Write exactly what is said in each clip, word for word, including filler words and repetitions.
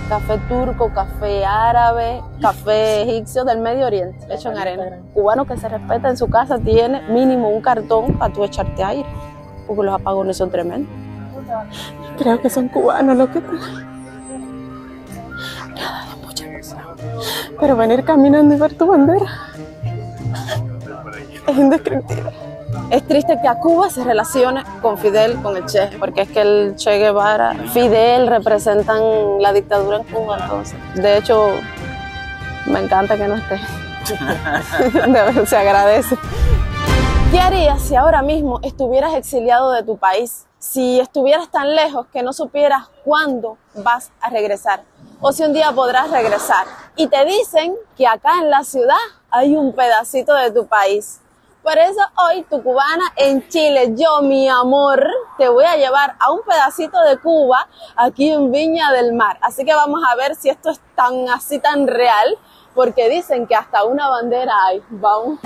Café turco, café árabe, café egipcio del Medio Oriente, hecho en arena. Cubano que se respeta en su casa tiene mínimo un cartón para tú echarte aire, porque los apagones son tremendos. Creo que son cubanos los que están. Me ha dado mucha emoción. Pero venir caminando y ver tu bandera es indescriptible. Es triste que a Cuba se relacione con Fidel, con el Che, porque es que el Che Guevara, Fidel representan la dictadura en Cuba, entonces. De hecho, me encanta que no esté. De verdad, se agradece. ¿Qué harías si ahora mismo estuvieras exiliado de tu país? Si estuvieras tan lejos que no supieras cuándo vas a regresar, o si un día podrás regresar, y te dicen que acá en la ciudad hay un pedacito de tu país. Por eso hoy, tu cubana en Chile, yo, mi amor, te voy a llevar a un pedacito de Cuba aquí en Viña del Mar. Así que vamos a ver si esto es tan así, tan real, porque dicen que hasta una bandera hay. Vamos.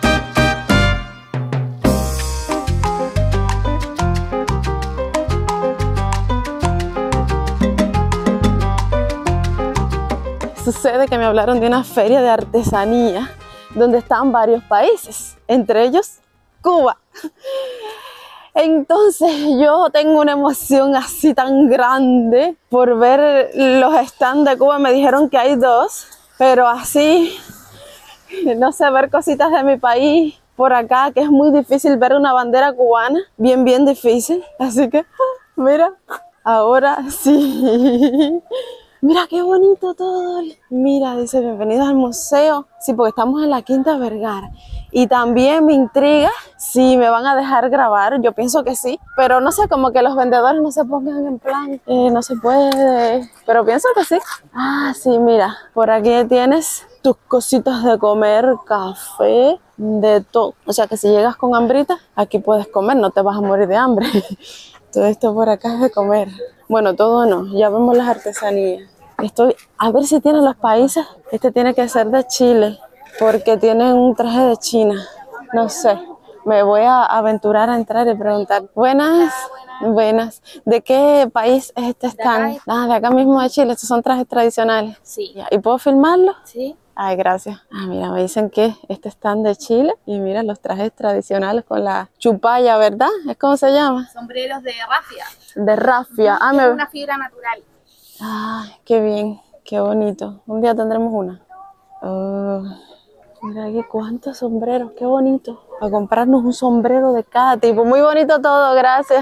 Sucede que me hablaron de una feria de artesanía donde están varios países, entre ellos Cuba. Entonces yo tengo una emoción así tan grande por ver los stands de Cuba. Me dijeron que hay dos, pero así, no sé, ver cositas de mi país por acá, que es muy difícil ver una bandera cubana, bien, bien difícil. Así que, mira, ahora sí. Mira qué bonito todo. Mira, dice, bienvenidos al museo. Sí, porque estamos en la Quinta Vergara. Y también me intriga si me van a dejar grabar. Yo pienso que sí. Pero no sé, como que los vendedores no se pongan en plan, eh, no se puede. Pero pienso que sí. Ah, sí, mira. Por aquí tienes tus cositas de comer, café, de todo. O sea que si llegas con hambrita, aquí puedes comer, no te vas a morir de hambre. Todo esto por acá es de comer. Bueno, todo no, ya vemos las artesanías. Estoy a ver si tienen los países. Este tiene que ser de Chile, porque tienen un traje de China. No sé, me voy a aventurar a entrar y preguntar. Buenas, buenas. buenas. ¿De qué país es este stand? Ah, de acá mismo de Chile. Estos son trajes tradicionales. Sí. ¿Y puedo filmarlo? Sí. Ay, gracias. Ah, mira, me dicen que este stand de Chile y mira los trajes tradicionales con la chupalla, ¿verdad? ¿Es cómo se llama? Sombreros de rafia. De rafia. Ah, es me... una fibra natural. Ay, qué bien, qué bonito. Un día tendremos una. Oh, mira aquí cuántos sombreros, qué bonito. A comprarnos un sombrero de cada tipo. Muy bonito todo, gracias.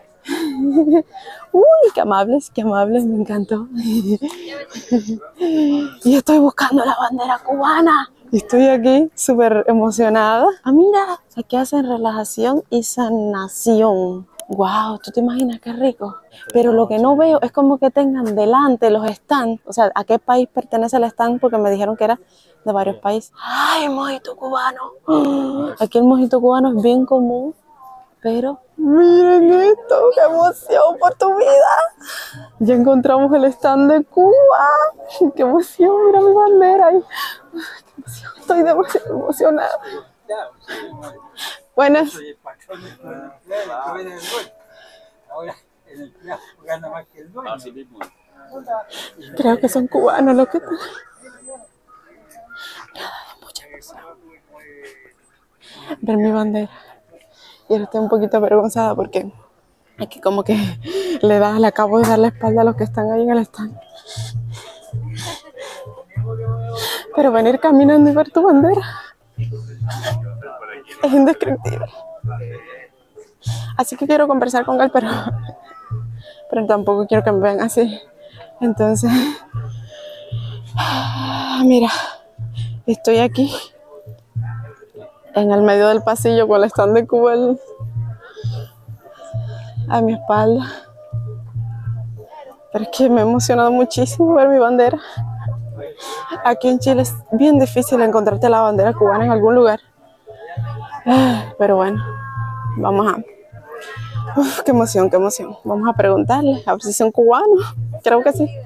Uy, qué amables, qué amables, me encantó. Y estoy buscando la bandera cubana. Y estoy aquí súper emocionada. Ah, mira, aquí hacen relajación y sanación. Wow, ¿tú te imaginas qué rico? Pero lo que no veo es como que tengan delante los stands. O sea, ¿a qué país pertenece el stand? Porque me dijeron que era de varios países. ¡Ay, mojito cubano! Aquí el mojito cubano es bien común. Pero miren esto, qué emoción por tu vida. Ya encontramos el stand de Cuba. Qué emoción, mira mi bandera ahí. Qué emoción, estoy demasiado emocionada. Buenas. Creo que son cubanos los que están. Me ha dado mucha emoción ver mi bandera. Y ahora estoy un poquito avergonzada porque aquí como que le da, le acabo de dar la espalda a los que están ahí en el stand. Pero venir caminando y ver tu bandera es indescriptible. Así que quiero conversar con él, pero, pero tampoco quiero que me vean así. Entonces, mira, estoy aquí en el medio del pasillo con el stand de Cuba a mi espalda. Pero es que me ha emocionado muchísimo ver mi bandera. Aquí en Chile es bien difícil encontrarte la bandera cubana en algún lugar. Pero bueno, vamos a... Uf, qué emoción, qué emoción. Vamos a preguntarle, a ver si son cubanos. Creo que sí.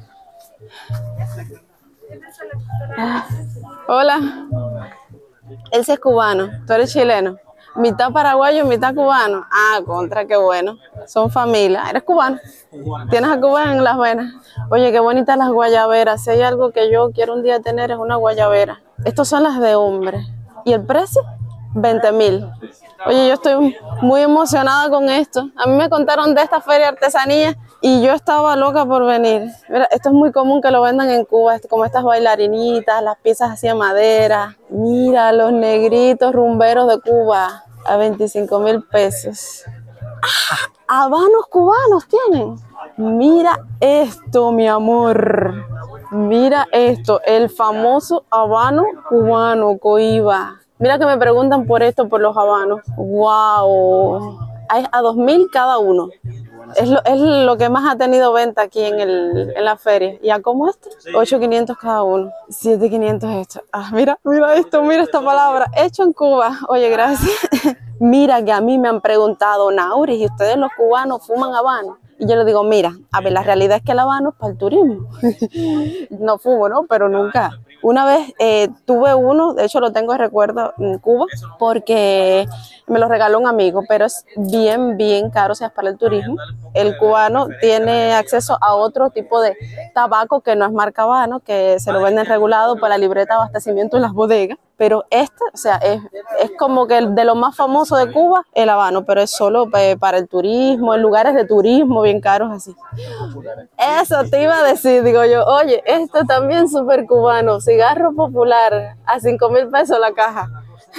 Ah, hola. Él sí es cubano, tú eres chileno. Mitad paraguayo, mitad cubano. Ah, contra, qué bueno. Son familia. ¿Eres cubano? Tienes a Cuba en las venas. Oye, qué bonitas las guayaberas. Si hay algo que yo quiero un día tener es una guayabera. Estas son las de hombre. ¿Y el precio? veinte mil. Oye, yo estoy muy emocionada con esto. A mí me contaron de esta feria de artesanía y yo estaba loca por venir. Mira, esto es muy común que lo vendan en Cuba, como estas bailarinitas, las piezas así de madera. Mira, los negritos rumberos de Cuba a veinticinco mil pesos. ¡Ah! Habanos cubanos tienen. Mira esto, mi amor. Mira esto, el famoso habano cubano, Cohiba. Mira que me preguntan por esto, por los habanos. ¡Wow! Hay a dos mil cada uno. Es lo, es lo que más ha tenido venta aquí en, el, en la feria. ¿Y a cómo esto? ocho mil quinientos cada uno. siete mil quinientos esto. Ah, mira, mira esto, mira esta palabra. Hecho en Cuba. Oye, gracias. Mira que a mí me han preguntado, Nauris, ¿y ustedes los cubanos fuman habano? Y yo le digo, mira, a ver, la realidad es que el habano es para el turismo. No fumo, ¿no? Pero nunca. Una vez eh, tuve uno, de hecho lo tengo de recuerdo en Cuba, porque me lo regaló un amigo, pero es bien, bien caro, o sea, es para el turismo. El cubano tiene acceso a otro tipo de tabaco que no es marca habano, que se lo venden regulado para la libreta de abastecimiento en las bodegas. Pero este, o sea, es, es como que de lo más famoso de Cuba, el habano, pero es solo eh, para el turismo, en lugares de turismo bien caros así. Eso te iba a decir, digo yo, oye, esto también súper cubano, cigarro popular a cinco mil pesos la caja.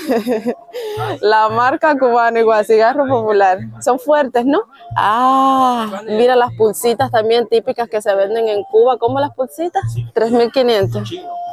La marca cubana igual, cigarro popular. Son fuertes, ¿no? Ah, mira las pulsitas también típicas que se venden en Cuba. ¿Cómo las pulsitas? tres mil quinientos.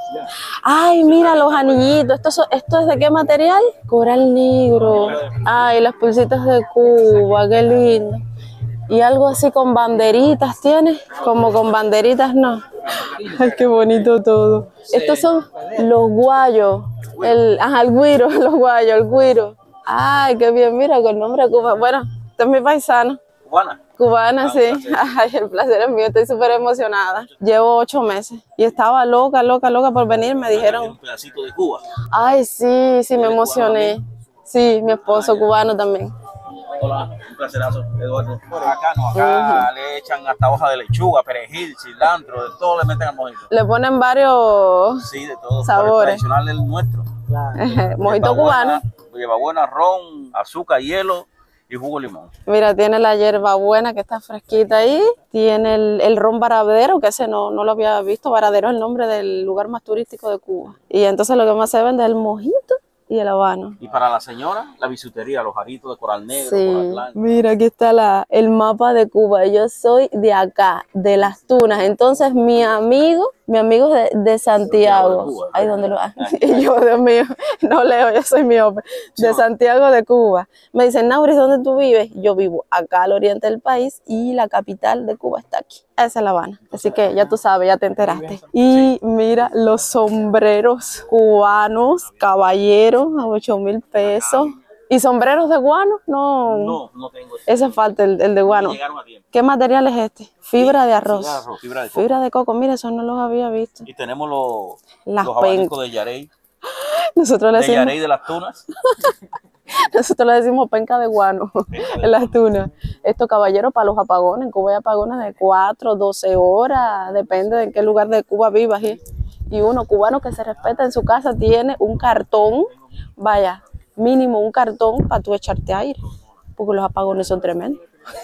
Ay, mira los anillitos. ¿Esto, ¿Esto es de qué material? Coral negro. Ay, las pulsitas de Cuba, qué lindo. Y algo así con banderitas tiene, como con banderitas no. Ay, qué bonito todo. Estos son los guayos, el, ajá, el güiro, los guayos, el güiro. Ay, qué bien, mira, con el nombre de Cuba. Bueno, este es mi paisano. ¿Cubana? Cubana, sí. Ay, el placer es mío, estoy súper emocionada. Llevo ocho meses y estaba loca, loca, loca por venir. Me dijeron... Un pedacito de Cuba. Ay, sí, sí, me emocioné. Sí, mi esposo cubano también. Hola, un placerazo, Eduardo. Por acá no, acá uh-huh. le echan hasta hoja de lechuga, perejil, cilantro, de todo le meten al mojito. Le ponen varios sí, de todo, sabores. El tradicional es el nuestro. Claro. Mojito cubano. Lleva buena ron, azúcar, hielo y jugo de limón. Mira, tiene la hierbabuena que está fresquita ahí, tiene el, el ron Varadero, que ese no, no lo había visto. Varadero es el nombre del lugar más turístico de Cuba. Y entonces lo que más se vende es el mojito y el habano. Y para la señora, la bisutería, los jarritos de coral negro, sí. coral blanco. Mira, aquí está la, el mapa de Cuba. Yo soy de acá, de Las Tunas. Entonces, mi amigo, mi amigo de, de Santiago. De Cuba, ahí donde lo y yo, Dios mío, no leo, yo soy miope. De Santiago de Cuba. Me dicen, Nauris, ¿dónde tú vives? Yo vivo acá al oriente del país y la capital de Cuba está aquí. Esa es La Habana. Así que ya tú sabes, ya te enteraste. Y mira los sombreros cubanos, caballeros, a ocho mil pesos. ¿Y sombreros de guano? No, no, no tengo. Ese falta, el, el de guano. ¿Qué material es este? Fibra de arroz. Fibra de, arroz, fibra de coco. Fibra de coco, mira, eso no los había visto. Y tenemos los, Las los abanicos de Yarey. Nosotros le decimos... De Yarey de Las Tunas. Nosotros le decimos penca de guano en Las Tunas. Esto, caballero, para los apagones. En Cuba hay apagones de cuatro, doce horas, depende de en qué lugar de Cuba vivas. ¿eh? Y uno cubano que se respeta en su casa tiene un cartón, vaya, mínimo un cartón para tú echarte aire, porque los apagones son tremendos.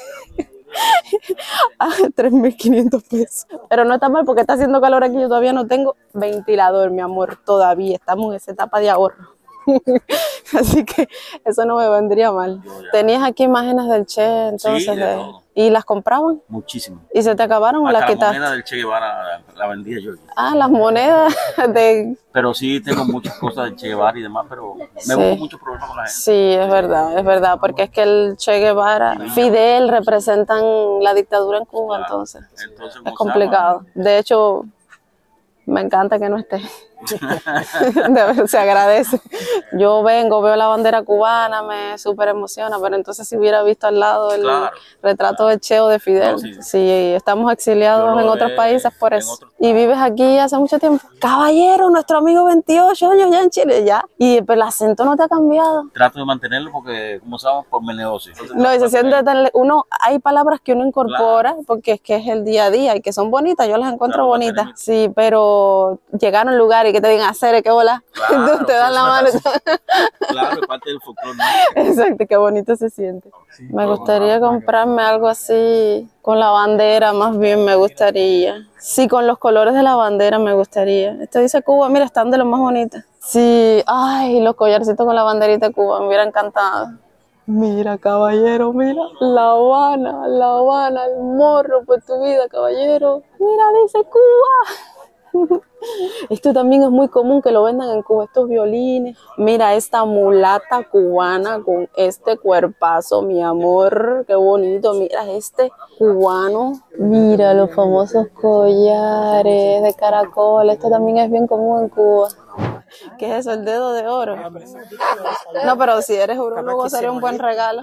Ah, tres mil quinientos pesos. Pero no está mal porque está haciendo calor aquí. Yo todavía no tengo ventilador, mi amor, todavía. Estamos en esa etapa de ahorro. Así que eso no me vendría mal. ¿Tenías aquí imágenes del Che entonces? Sí, de de... todo. ¿Y las compraban? Muchísimo. ¿Y se te acabaron hasta o las quitaste? La moneda del Che Guevara la, la vendía yo. Ah, las monedas de... Pero sí tengo muchas cosas del Che Guevara y demás, pero me sí. busco muchos problemas con la gente. Sí, es verdad, es verdad, porque es que el Che Guevara, Fidel representan la dictadura en Cuba, claro. entonces, entonces es complicado. De hecho, me encanta que no esté. De ver, se agradece. Yo vengo, veo la bandera cubana, me súper emociona, pero entonces si hubiera visto al lado el Claro. retrato de Cheo de Fidel, No, sí. sí, estamos exiliados Yo lo en otros de- países por en eso. otros- Y vives aquí hace mucho tiempo. Caballero, nuestro amigo veintiocho años ya en Chile, ya. Y pero el acento no te ha cambiado. Trato de mantenerlo porque, como sabemos, por mi negocio. No, y se siente tan, uno, hay palabras que uno incorpora porque es que es el día a día y que son bonitas, yo las encuentro Claro, bonitas, mantener- sí, pero llegar a un lugar y que te digan hacer, qué bola, Claro, te dan sí, la mano. y todo. Claro, es parte del folclore. ¿No? Exacto, qué bonito se siente. Me gustaría comprarme algo así con la bandera, más bien me gustaría. Sí, con los colores de la bandera me gustaría. Esto dice Cuba, mira, están de lo más bonitos. Sí, ay, los collarcitos con la banderita de Cuba, me hubiera encantado. Mira, caballero, mira, La Habana, La Habana, el morro por tu vida, caballero. Mira, dice Cuba. Esto también es muy común que lo vendan en Cuba, estos violines. Mira esta mulata cubana con este cuerpazo, mi amor, qué bonito. Mira este cubano. Mira los famosos collares de caracol. Esto también es bien común en Cuba. ¿Qué es eso? El dedo de oro. No, pero si eres urólogo sería un buen regalo.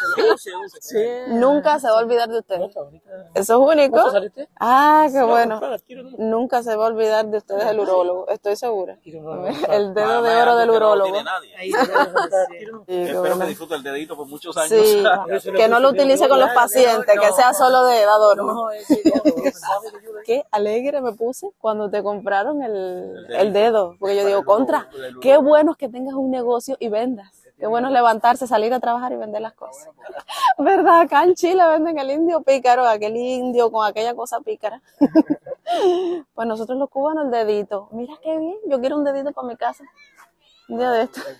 Nunca se va a olvidar de usted. ¿Eso es único? Ah, qué bueno. Nunca se va a olvidar de ustedes el urólogo, estoy segura. El dedo de oro del No urólogo. tiene nadie. Sí, qué Espero bueno. que disfrute el dedito por muchos años. Sí, que no lo utilice con los pacientes, que sea solo de adorno. Qué alegre me puse cuando te compraron el, el dedo, porque yo digo, contra, qué bueno es que tengas un negocio y vendas. Qué bueno es levantarse, salir a trabajar y vender las cosas. ¿Verdad? Acá en Chile venden el indio pícaro, aquel indio con aquella cosa pícara. Pues nosotros los cubanos el dedito. Mira qué bien, yo quiero un dedito para mi casa. Un día de esto.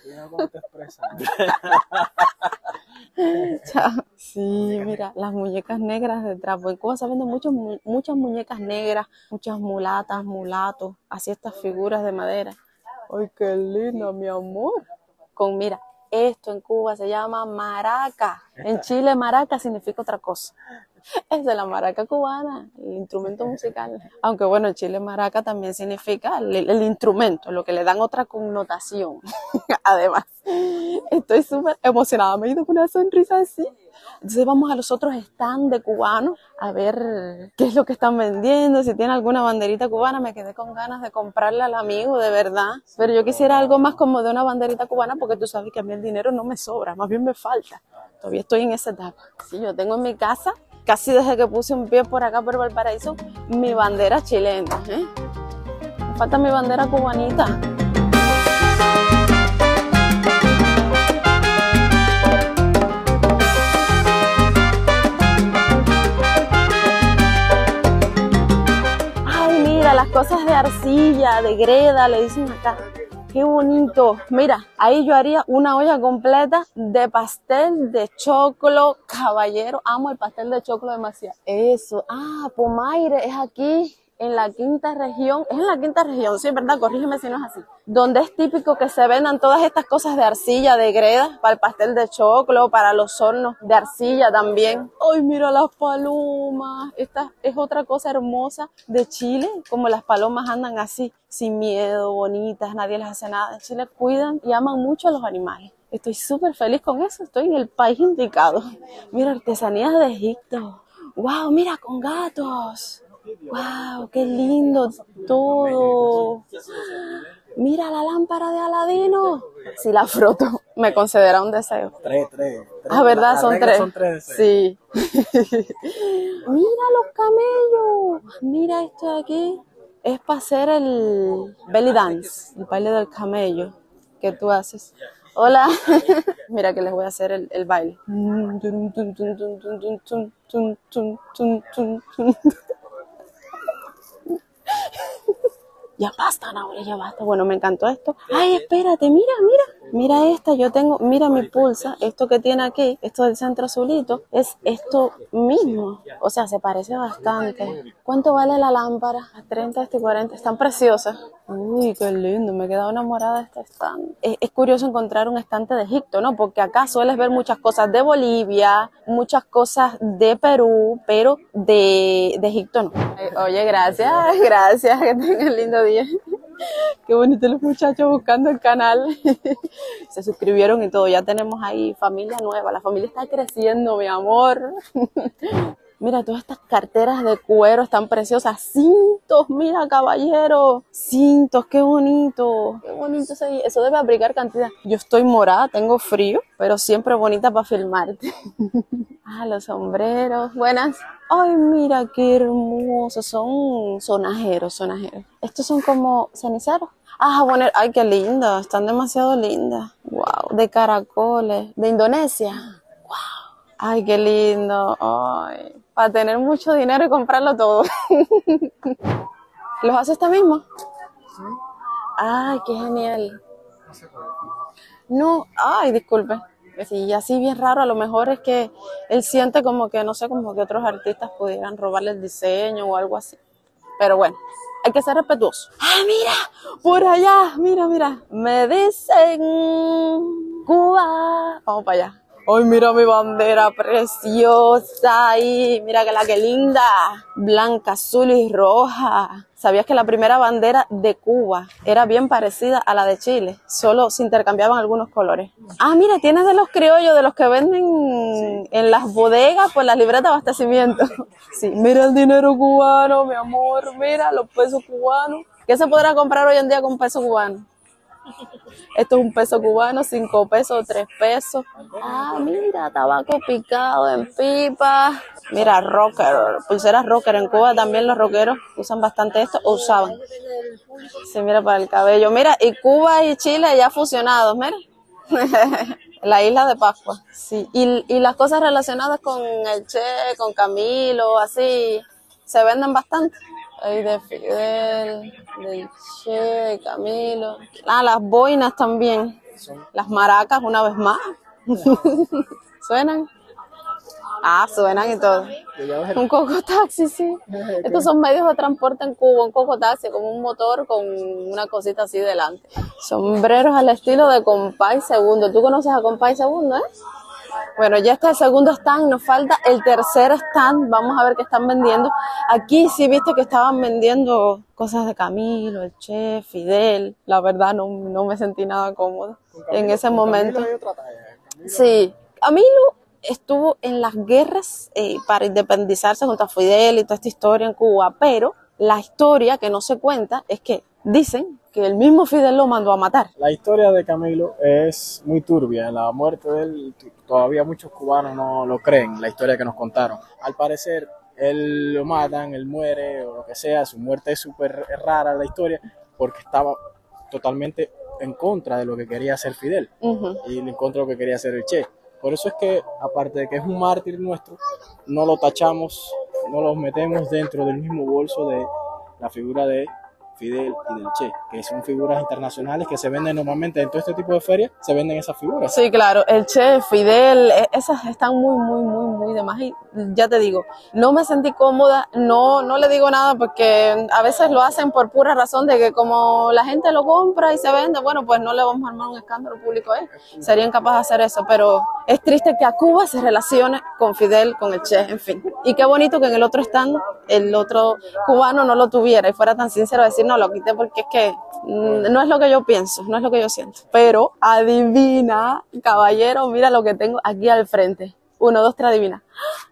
Chao. Sí, mira, las muñecas negras de trapo. En Cuba se venden muchos, mu- muchas muñecas negras, muchas mulatas, mulatos, así estas figuras de madera. Ay, qué linda, mi amor. Con, mira, esto en Cuba se llama maraca. En Chile maraca significa otra cosa. Es de la maraca cubana, el instrumento musical. Aunque bueno, en Chile maraca también significa el, el instrumento, lo que le dan otra connotación. Además, estoy súper emocionada, me he ido con una sonrisa así. Entonces vamos a los otros stands de cubanos a ver qué es lo que están vendiendo, si tiene alguna banderita cubana. Me quedé con ganas de comprarle al amigo, de verdad. Pero yo quisiera algo más como de una banderita cubana porque tú sabes que a mí el dinero no me sobra, más bien me falta. Todavía estoy en esa etapa. Sí, yo tengo en mi casa, casi desde que puse un pie por acá por Valparaíso, mi bandera chilena, ¿eh? Me falta mi bandera cubanita. Ay, mira, las cosas de arcilla, de greda, le dicen acá. Qué bonito. Mira, ahí yo haría una olla completa de pastel de choclo, caballero. Amo el pastel de choclo demasiado. Eso. Ah, Pomaire es aquí, en la quinta región. Es en la quinta región, sí, ¿verdad? Corrígeme si no es así. Donde es típico que se vendan todas estas cosas de arcilla, de greda, para el pastel de choclo, para los hornos de arcilla también. Ay, mira las palomas. Esta es otra cosa hermosa de Chile, como las palomas andan así, sin miedo, bonitas, nadie les hace nada. En Chile cuidan y aman mucho a los animales. Estoy súper feliz con eso, estoy en el país indicado. Mira, artesanías de Egipto. Wow, mira, con gatos. Wow, qué lindo todo. Mira la lámpara de Aladino. Si la froto, me concederá un deseo. Tres, tres. tres. Ah, ¿verdad? Las Son reglas tres. Son tres. Sí. Mira los camellos. Mira esto de aquí. Es para hacer el belly dance, el baile del camello que tú haces. Hola. Mira que les voy a hacer el, el baile. Ya basta, Naure, ya basta. Bueno, me encantó esto. Ay, espérate, mira, mira. Mira esta, yo tengo, mira mi pulsa, esto que tiene aquí, esto del centro azulito, es esto mismo. O sea, se parece bastante. ¿Cuánto vale la lámpara? A treinta, este cuarenta, están preciosas. Uy, qué lindo, me he quedado enamorada de este stand. Es, es curioso encontrar un estante de Egipto, ¿no? Porque acá sueles ver muchas cosas de Bolivia, muchas cosas de Perú, pero de, de Egipto no. Oye, gracias, gracias, que tengas lindo día. Qué bonito los muchachos buscando el canal. Se suscribieron y todo. Ya tenemos ahí familia nueva. La familia está creciendo, mi amor. Mira, todas estas carteras de cuero están preciosas. Cintos, mira, caballero. Cintos, qué bonito. Qué bonito eso. Eso debe abrigar cantidad. Yo estoy morada, tengo frío, pero siempre bonita para filmarte. Ah, los sombreros. Buenas. Ay, mira, qué hermosos. Son sonajeros, sonajeros. Estos son como ceniceros. Ah, bueno, ay, qué lindas. Están demasiado lindas. Wow, de caracoles. De Indonesia. Wow. Ay, qué lindo. Ay. Para tener mucho dinero y comprarlo todo. ¿Los hace esta misma? Sí. Ay, qué genial. No, ay, disculpe. Sí, así bien raro, a lo mejor es que él siente como que, no sé, como que otros artistas pudieran robarle el diseño o algo así. Pero bueno, hay que ser respetuoso. ¡Ah, mira! Por allá, mira, mira. Me dicen Cuba. Vamos para allá. ¡Ay, mira mi bandera preciosa ahí! Mira que la que linda. Blanca, azul y roja. ¿Sabías que la primera bandera de Cuba era bien parecida a la de Chile? Solo se intercambiaban algunos colores. Ah, mira, tienes de los criollos, de los que venden sí. En las bodegas por las libretas de abastecimiento. Sí, mira el dinero cubano, mi amor. Mira los pesos cubanos. ¿Qué se podrá comprar hoy en día con peso cubano? Esto es un peso cubano, cinco pesos, tres pesos. Ah, mira, tabaco picado en pipa. Mira, rocker, pulseras rocker. En Cuba también los rockeros usan bastante esto, o usaban. Sí, mira, para el cabello. Mira, y Cuba y Chile ya fusionados, mira. La isla de Pascua, sí. Y, y las cosas relacionadas con el Che, con Camilo, así, se venden bastante. Ahí de Fidel, del Che, de Camilo. Ah, las boinas también. Las maracas, una vez más. ¿Suenan? Ah, suenan y todo. Un cocotaxi, sí. Estos son medios de transporte en Cuba. Un cocotaxi, como un motor con una cosita así delante. Sombreros al estilo de Compay Segundo. ¿Tú conoces a Compay Segundo, eh? Bueno, ya está el segundo stand, nos falta el tercer stand, vamos a ver qué están vendiendo. Aquí sí viste que estaban vendiendo cosas de Camilo, el Che, Fidel. La verdad no, no me sentí nada cómoda Camilo, en ese momento. Camilo hay otra talla. Camilo... Sí, Camilo estuvo en las guerras eh, para independizarse junto a Fidel y toda esta historia en Cuba, pero la historia que no se cuenta es que dicen que el mismo Fidel lo mandó a matar. La historia de Camilo es muy turbia. La muerte de él, todavía muchos cubanos no lo creen, la historia que nos contaron. Al parecer, él lo matan, él muere o lo que sea. Su muerte es súper rara la historia porque estaba totalmente en contra de lo que quería hacer Fidel uh-huh. y en contra de lo que quería hacer el Che. Por eso es que, aparte de que es un mártir nuestro, no lo tachamos, no lo metemos dentro del mismo bolso de la figura de Fidel y del Che, que son figuras internacionales que se venden normalmente en todo este tipo de ferias, se venden esas figuras. Sí, claro, el Che, Fidel, esas están muy, muy, muy, muy de más. Y ya te digo, no me sentí cómoda, no, no le digo nada porque a veces lo hacen por pura razón de que como la gente lo compra y se vende, bueno, pues no le vamos a armar un escándalo público, ¿eh? Serían capaces de hacer eso, pero es triste que a Cuba se relacione con Fidel, con el Che, en fin. Y qué bonito que en el otro stand, el otro cubano no lo tuviera y fuera tan sincero a decir, no, lo quité porque es que no es lo que yo pienso, no es lo que yo siento. Pero adivina, caballero, mira lo que tengo aquí al frente. Uno, dos, tres, adivina.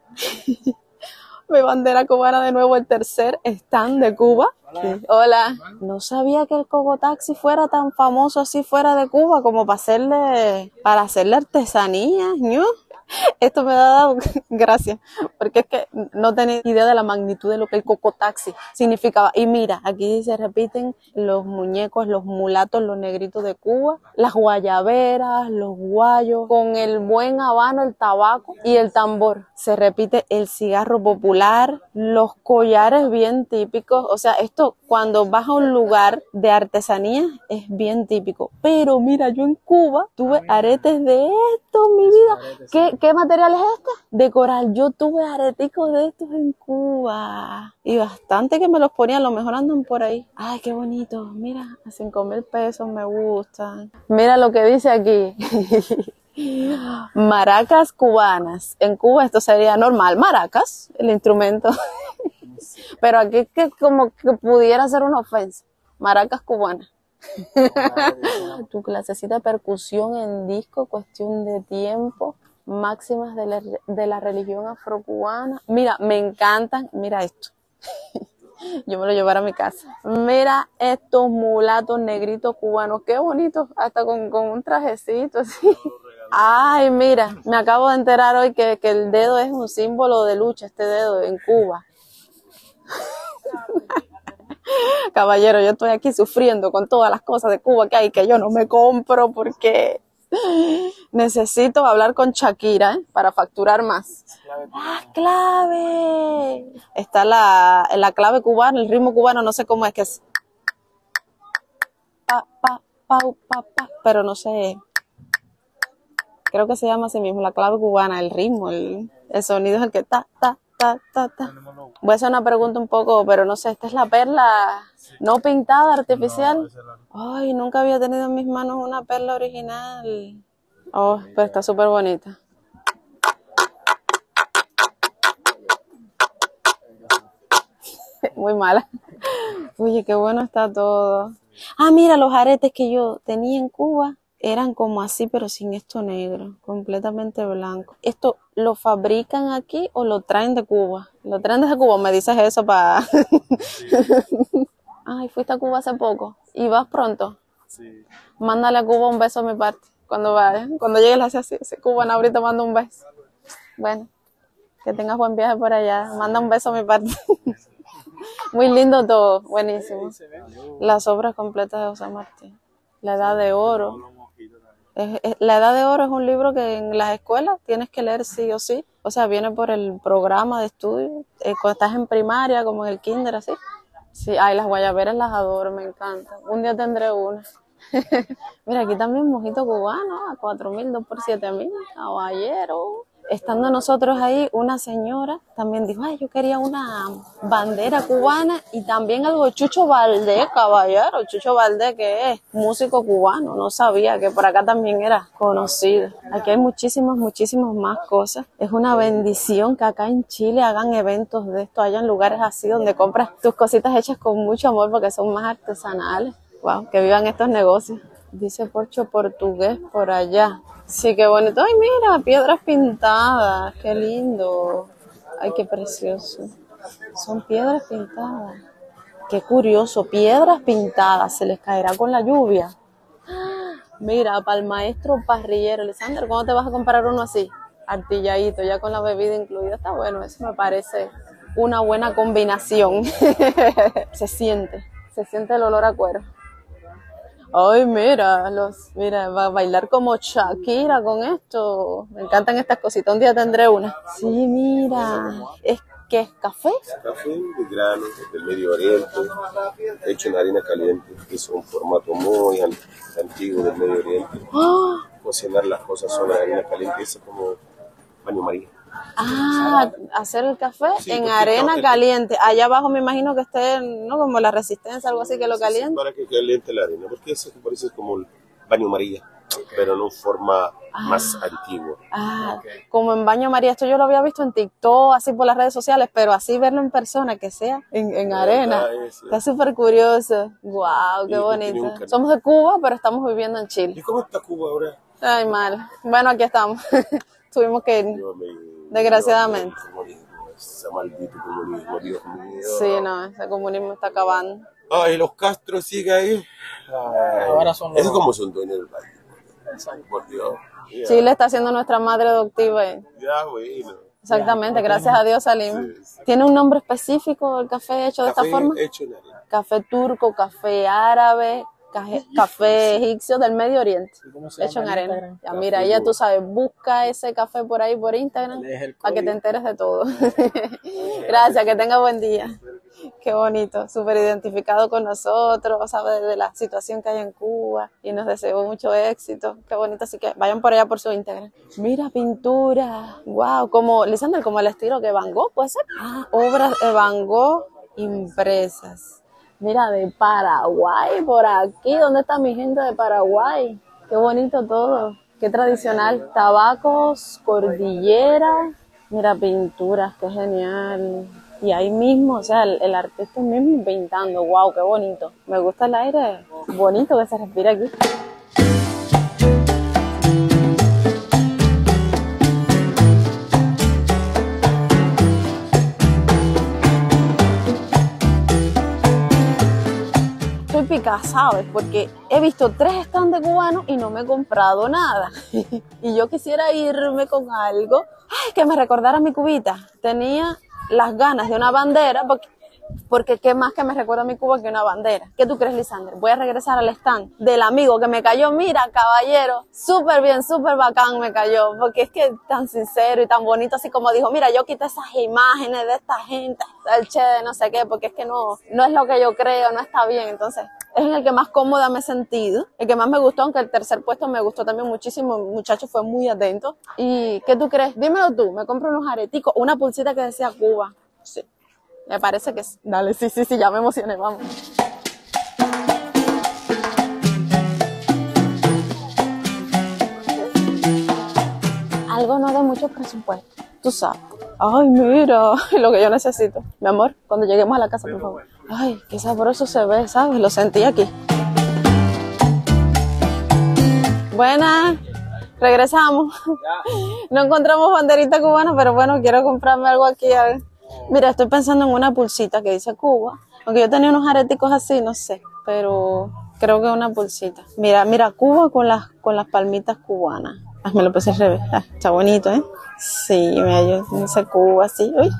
Mi bandera cubana de nuevo, el tercer stand de Cuba. Hola. Sí. Hola. No sabía que el cocotaxi fuera tan famoso así fuera de Cuba como para hacerle, para hacerle artesanía, ¿no? Esto me ha dado gracias, porque es que no tenía idea de la magnitud de lo que el cocotaxi significaba. Y mira, aquí se repiten los muñecos, los mulatos, los negritos de Cuba, las guayaberas, los guayos, con el buen habano, el tabaco y el tambor. Se repite el cigarro popular, los collares bien típicos. O sea, esto cuando vas a un lugar de artesanía es bien típico. Pero mira, yo en Cuba tuve aretes de esto, mi vida. ¿Qué, qué material es este? De coral. Yo tuve areticos de estos en Cuba. Y bastante que me los ponían, a lo mejor andan por ahí. Ay, qué bonito. Mira, a cinco mil pesos me gustan. Mira lo que dice aquí. Maracas cubanas. En Cuba esto sería normal. Maracas, el instrumento. Pero aquí es que como que pudiera ser una ofensa. maracas cubanas. Tu clasecita de percusión en disco, cuestión de tiempo, máximas de la, de la religión afrocubana. Mira, me encantan, mira esto. Yo me lo llevaré a mi casa. Mira estos mulatos negritos cubanos, qué bonitos, hasta con, con un trajecito así. Ay, mira, me acabo de enterar hoy que, que el dedo es un símbolo de lucha, este dedo en Cuba. Caballero, yo estoy aquí sufriendo con todas las cosas de Cuba que hay, que yo no me compro porque necesito hablar con Shakira, ¿eh? Para facturar más. ¡Ah, clave! Está la, la clave cubana, el ritmo cubano, no sé cómo es que es. Pa, pa, pau, pa, pa, pero no sé. Creo que se llama así mismo, la clave cubana, el ritmo, el, el sonido es el que ta, ta, ta, ta, ta. Voy a hacer una pregunta un poco, pero no sé, ¿esta es la perla no pintada, artificial? Ay, nunca había tenido en mis manos una perla original. Oh, pero está súper bonita. Muy mala. Oye, qué bueno está todo. Ah, mira, los aretes que yo tenía en Cuba eran como así, pero sin esto negro, completamente blanco. ¿Esto lo fabrican aquí o lo traen de Cuba? ¿Lo traen desde Cuba? Me dices eso para... Ay, fuiste a Cuba hace poco. ¿Y vas pronto? Sí. Mándale a Cuba un beso a mi parte. Cuando vaya, cuando llegues, le haces así, así. Cubana, ahorita mando un beso. Bueno, que tengas buen viaje por allá. Manda un beso a mi parte. Muy lindo todo, buenísimo. Las obras completas de José Martí. La Edad de Oro. Es, es, La Edad de Oro es un libro que en las escuelas tienes que leer sí o sí. O sea, viene por el programa de estudio. Eh, cuando estás en primaria, como en el kinder, así. Sí, ay, las guayaberas las adoro, me encantan. Un día tendré una. Mira, aquí también mojito cubano, a cuatro mil, dos por siete mil, caballero. Estando nosotros ahí, una señora también dijo, ay, yo quería una bandera cubana y también algo de Chucho Valdés, caballero. Chucho Valdés, que es músico cubano, no sabía que por acá también era conocido. Aquí hay muchísimas, muchísimas más cosas. Es una bendición que acá en Chile hagan eventos de esto, hayan lugares así donde compras tus cositas hechas con mucho amor porque son más artesanales. Wow, que vivan estos negocios. Dice Porcho Portugués por allá. Sí, qué bonito. Ay, mira, piedras pintadas. Qué lindo. Ay, qué precioso. Son piedras pintadas. Qué curioso. Piedras pintadas. ¿Se les caerá con la lluvia? Mira, para el maestro parrillero. Lisandro, ¿cuándo te vas a comprar uno así? Artilladito, ya con la bebida incluida. Está bueno. Eso me parece una buena combinación. Se siente. Se siente el olor a cuero. Ay, mira, los, mira, va a bailar como Shakira con esto. Me encantan estas cositas. Un día tendré una. Sí, mira. ¿Es qué es café? Café de grano del Medio Oriente, hecho en harina caliente. Es un formato muy an- antiguo del Medio Oriente. ¡Oh! Cocinar las cosas sobre harina caliente es como baño María. Ah, hacer el café Sí, en porque arena toque- caliente. Allá abajo me imagino que esté, ¿no? Como la resistencia, algo así que lo Sí, sí, caliente. para que caliente la arena, porque eso parece como el baño María, pero en una forma más antigua. Ah, como en baño María. Esto yo lo había visto en TikTok, así por las redes sociales, pero así verlo en persona, que sea en, en arena. verdad es, Está súper curioso. Wow, qué Y bonito. tiene un canal. Somos de Cuba, pero estamos viviendo en ¿Y Chile. cómo está Cuba ahora? Ay, mal. Bueno, aquí estamos. Tuvimos que ir. Dios mío, Desgraciadamente. Dios mío, el comunismo, ese maldito comunismo, Dios mío. Sí, no, ese comunismo está acabando. Ay, los Castro siguen ahí. Ay, Ahora son los- es como son dueños del país. Por Dios. Ya, Chile está siendo nuestra madre adoptiva. eh. ya, bueno. Exactamente, gracias a Dios salimos. Sí, sí. ¿Tiene un nombre específico el café hecho de Café esta forma? hecho en arena. Café turco, café árabe, caje- café egipcio del Medio Oriente, ¿Cómo se hecho en llama arena. Instagram? Ya mira, ya tú sabes, busca ese café por ahí por Instagram Lees el para que te código. enteres de todo. Gracias, que tenga buen día. Qué bonito, súper identificado con nosotros, sabe de la situación que hay en Cuba y nos deseo mucho éxito. Qué bonito, así que vayan por allá por su Instagram. Mira, pintura, wow, como, Lisandro, como el estilo que Van Gogh, ¿puede ser? Ah, obras de Van Gogh impresas. Mira, de Paraguay, por aquí, ¿dónde está mi gente de Paraguay? Qué bonito todo, qué tradicional. Tabacos, cordillera, mira, pinturas, qué genial. Y ahí mismo, o sea, el, el artista mismo pintando. Wow, qué bonito. Me gusta el aire bonito que se respira aquí. Estoy picada, ¿sabes? Porque he visto tres stands de cubanos y no me he comprado nada. Y yo quisiera irme con algo, ay, que me recordara mi cubita. Tenía las ganas de una bandera, porque, porque qué más que me recuerda a mi Cuba que una bandera. ¿Qué tú crees, Lisander? Voy a regresar al stand del amigo que me cayó. Mira, caballero, súper bien, súper bacán me cayó, porque es que tan sincero y tan bonito, así como dijo, mira, yo quité esas imágenes de esta gente, del Che, de no sé qué, porque es que no, no es lo que yo creo, no está bien. Entonces, es en el que más cómoda me he sentido, el que más me gustó, aunque el tercer puesto me gustó también muchísimo, el muchacho fue muy atento. ¿Y qué tú crees? Dímelo tú, me compro unos areticos, una pulsita que decía Cuba. Sí, me parece que sí. Dale, sí, sí, sí, ya me emocioné, vamos. Algo no de mucho presupuesto, tú sabes. Ay, mira, lo que yo necesito. Mi amor, cuando lleguemos a la casa, por favor. Ay, qué sabroso se ve, ¿sabes? Lo sentí aquí. Buenas, regresamos. No encontramos banderita cubana, pero bueno, quiero comprarme algo aquí. A ver. Mira, estoy pensando en una pulsita que dice Cuba. Aunque yo tenía unos areticos así, no sé, pero creo que una pulsita. Mira, mira, Cuba con las, con las palmitas cubanas. Ah, me lo puse al revés. Ah, está bonito, ¿eh? Sí, me dice Cuba, sí. Uy.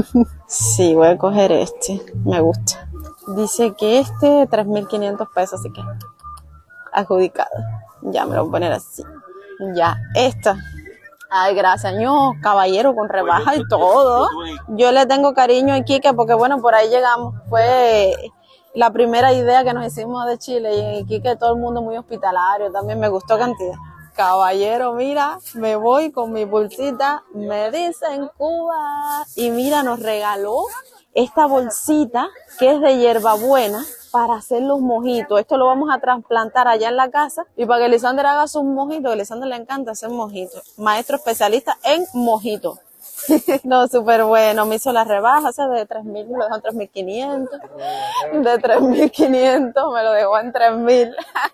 Sí, voy a coger este. Me gusta. Dice que este, tres mil quinientos pesos, así que adjudicado. Ya me lo voy a poner así. Ya, esta. Ay, gracias, no, caballero, con rebaja y todo. Yo le tengo cariño a Quique porque, bueno, por ahí llegamos. Fue la primera idea que nos hicimos de Chile y en Quique todo el mundo muy hospitalario. También me gustó cantidad. Caballero, mira, me voy con mi bolsita, me dicen Cuba. Y mira, nos regaló esta bolsita que es de hierbabuena para hacer los mojitos. Esto lo vamos a trasplantar allá en la casa y para que Lisander haga sus mojitos, que a Lisander le encanta hacer mojitos. Maestro especialista en mojitos. No, súper bueno. Me hizo la rebaja, o sea, de tres mil, me lo dejó en tres mil quinientos. De tres mil quinientos me lo dejó en tres mil.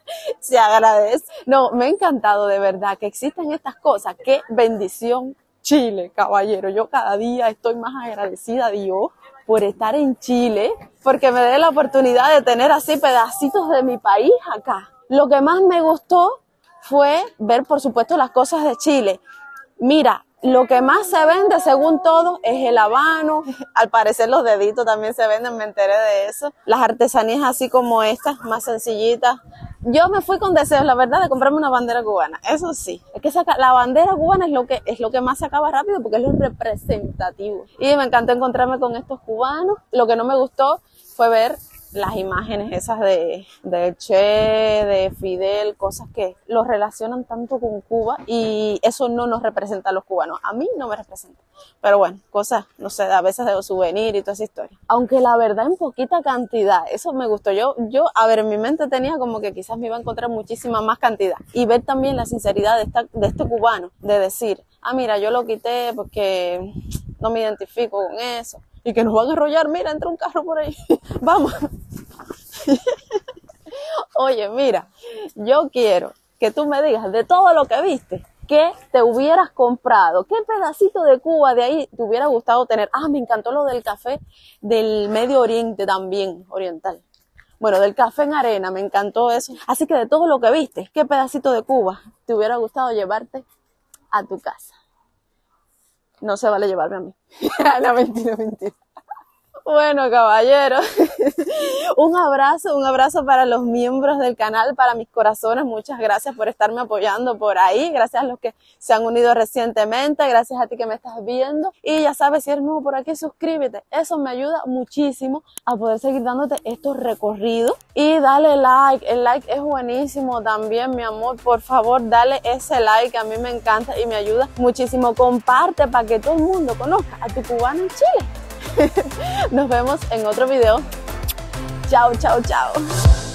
Se agradece. No, me ha encantado de verdad que existen estas cosas. Qué bendición, Chile, caballero. Yo cada día estoy más agradecida a Dios por estar en Chile, porque me dé la oportunidad de tener así pedacitos de mi país acá. Lo que más me gustó fue ver, por supuesto, las cosas de Chile. Mira, lo que más se vende, según todo, es el habano. Al parecer los deditos también se venden, me enteré de eso. Las artesanías así como estas, más sencillitas. Yo me fui con deseos, la verdad, de comprarme una bandera cubana. Eso sí, es que saca, la bandera cubana es lo que es lo que más se acaba rápido porque es lo representativo. Y me encantó encontrarme con estos cubanos. Lo que no me gustó fue ver las imágenes esas de, de Che, de Fidel, cosas que los relacionan tanto con Cuba y eso no nos representa a los cubanos. A mí no me representa. Pero bueno, cosas, no sé, a veces de souvenir y toda esa historia. Aunque la verdad en poquita cantidad, eso me gustó. Yo, yo, a ver, en mi mente tenía como que quizás me iba a encontrar muchísima más cantidad. Y ver también la sinceridad de, esta, de este cubano, de decir, ah, mira, yo lo quité porque no me identifico con eso. Y que nos van a arrollar, mira, entra un carro por ahí. Vamos. Oye, mira, yo quiero que tú me digas de todo lo que viste, ¿qué te hubieras comprado? ¿Qué pedacito de Cuba de ahí te hubiera gustado tener? Ah, me encantó lo del café del Medio Oriente también, oriental. Bueno, del café en arena, me encantó eso. Así que de todo lo que viste, ¿qué pedacito de Cuba te hubiera gustado llevarte a tu casa? No se vale llevarme a mí. No, mentira, mentira. Bueno, caballeros, un abrazo, un abrazo para los miembros del canal, para mis corazones. Muchas gracias por estarme apoyando por ahí. Gracias a los que se han unido recientemente. Gracias a ti que me estás viendo. Y ya sabes, si eres nuevo por aquí, suscríbete. Eso me ayuda muchísimo a poder seguir dándote estos recorridos. Y dale like. El like es buenísimo también, mi amor. Por favor, dale ese like. A mí me encanta y me ayuda muchísimo. Comparte para que todo el mundo conozca a tu cubano en Chile. Nos vemos en otro video. Chao, chao, chao.